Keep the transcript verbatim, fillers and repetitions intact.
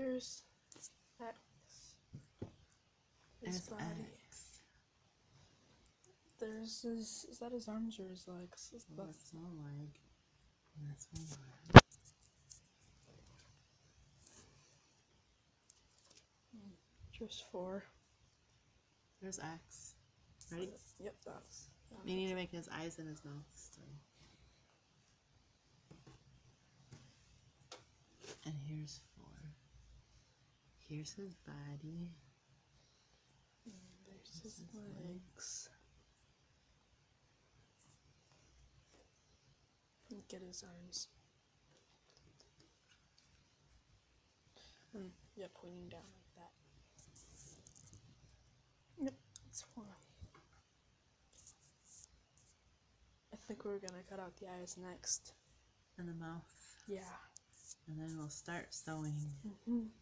Here's X. His There's body. X. There's his. Is that his arms or his legs? Is Well, that- that's one leg. And that's one arm. Here's four. There's X. Ready? Yep, that's. We need to make his eyes and his mouth still. And here's four. Here's his body. There's his legs. Get his arms. And yeah, pointing down like that. Yep, that's four. I think we're gonna cut out the eyes next. And the mouth. Yeah. And then we'll start sewing. Mm-hmm.